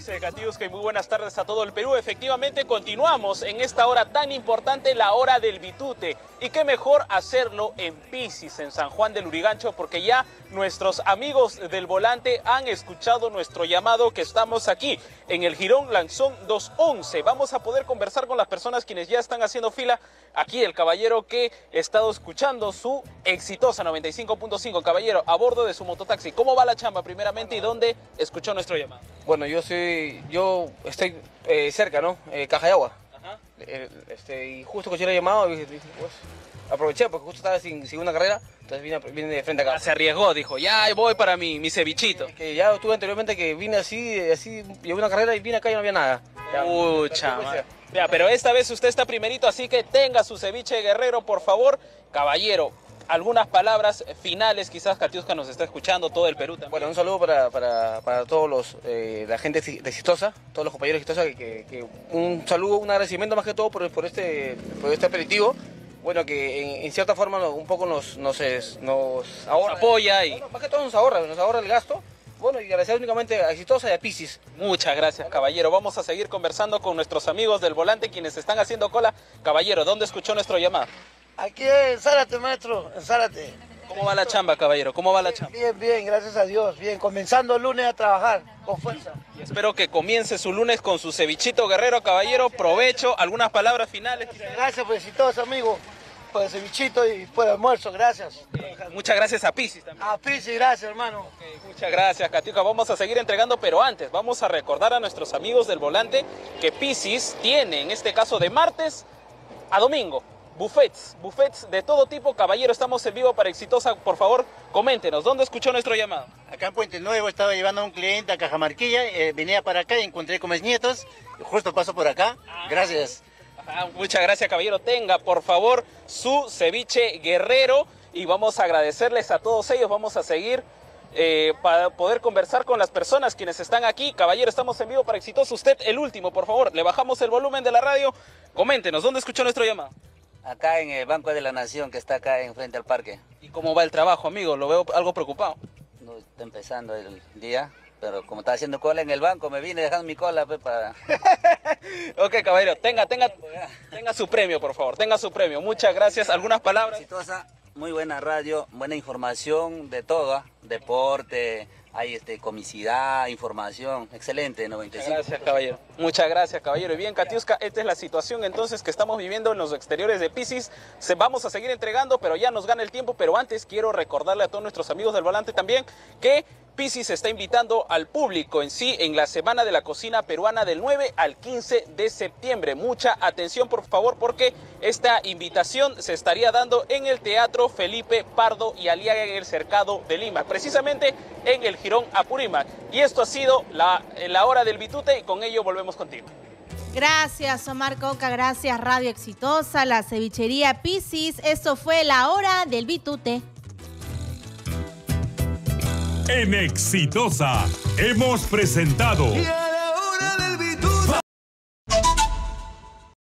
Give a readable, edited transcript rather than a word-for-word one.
Katiuska, y muy buenas tardes a todo el Perú. Efectivamente, continuamos en esta hora tan importante, la hora del Bitute. Y qué mejor hacerlo en Piscis, en San Juan del Lurigancho, porque ya nuestros amigos del volante han escuchado nuestro llamado, que estamos aquí en el Jirón Lanzón 211. Vamos a poder conversar con las personas quienes ya están haciendo fila. Aquí el caballero que ha estado escuchando su exitosa 95.5, caballero, a bordo de su mototaxi. ¿Cómo va la chamba primeramente y dónde escuchó nuestro llamado? Bueno, yo estoy cerca, ¿no? Caja de Agua. Ajá. Y justo que yo le he llamado, pues, aproveché porque justo estaba sin una carrera, entonces vine de frente acá. Se arriesgó, dijo, ya voy para mi cevichito. Que ya estuve anteriormente que vine así, llevé una carrera y vine acá y no había nada. Ya, pero esta vez usted está primerito, así que tenga su ceviche guerrero, por favor. Caballero, algunas palabras finales, quizás Katiuska nos está escuchando, todo el Perú también. Bueno, un saludo para todos la gente de Exitosa, todos los compañeros de Exitosa, un saludo, un agradecimiento más que todo por este aperitivo. Bueno, que en cierta forma un poco nos ahorra, apoya y... Bueno, más que todo nos ahorra el gasto. Bueno, y agradecer únicamente a Exitosa y a Piscis. Muchas gracias, caballero. Vamos a seguir conversando con nuestros amigos del volante, quienes están haciendo cola. Caballero, ¿dónde escuchó nuestro llamado? Aquí en Zárate, maestro, en Zárate. ¿Cómo va la chamba, caballero? ¿Cómo va la chamba? Bien, gracias a Dios. Bien, comenzando el lunes a trabajar con fuerza. Y espero que comience su lunes con su cevichito guerrero, caballero. Provecho, algunas palabras finales. Gracias, pues, y todos amigos, por el cevichito y por el almuerzo. Gracias. Muchas gracias a Piscis también. A Piscis, gracias, hermano. Muchas gracias, Katiuska. Vamos a seguir entregando, pero antes vamos a recordar a nuestros amigos del volante que Piscis tiene, en este caso de martes a domingo, buffets de todo tipo. Caballero, estamos en vivo para Exitosa. Por favor, coméntenos, ¿dónde escuchó nuestro llamado? Acá en Puente Nuevo estaba llevando a un cliente a Cajamarquilla, venía para acá y encontré con mis nietos, justo paso por acá. Gracias. Muchas gracias, caballero. Tenga, por favor, su ceviche guerrero y vamos a agradecerles a todos ellos. Vamos a seguir para poder conversar con las personas quienes están aquí. Caballero, estamos en vivo para Exitosa. Usted, el último, por favor. Le bajamos el volumen de la radio. Coméntenos, ¿dónde escuchó nuestro llamado? Acá en el Banco de la Nación, que está acá enfrente al parque. ¿Y cómo va el trabajo, amigo? Lo veo algo preocupado. No, está empezando el día, pero como estaba haciendo cola en el banco, me vine dejando mi cola pues, para... Ok, caballero, tenga su premio, por favor. Tenga su premio. Muchas gracias. ¿Algunas palabras? Exitosa, muy buena radio, buena información de todo, deporte, hay comicidad, información, excelente, 95. Muchas gracias, caballero. Muchas gracias, caballero. Y bien, Katiuska, esta es la situación entonces que estamos viviendo en los exteriores de Piscis. Vamos a seguir entregando, pero ya nos gana el tiempo. Pero antes quiero recordarle a todos nuestros amigos del volante también que Piscis está invitando al público en sí en la Semana de la Cocina Peruana del 9 al 15 de septiembre. Mucha atención, por favor, porque esta invitación se estaría dando en el Teatro Felipe Pardo y Aliaga en el Cercado de Lima, precisamente en el Jirón Apurímac. Y esto ha sido la hora del Bitute y con ello volvemos contigo. Gracias, Omar Coca, gracias Radio Exitosa, la cevichería Piscis. Esto fue la hora del Bitute. En Exitosa hemos presentado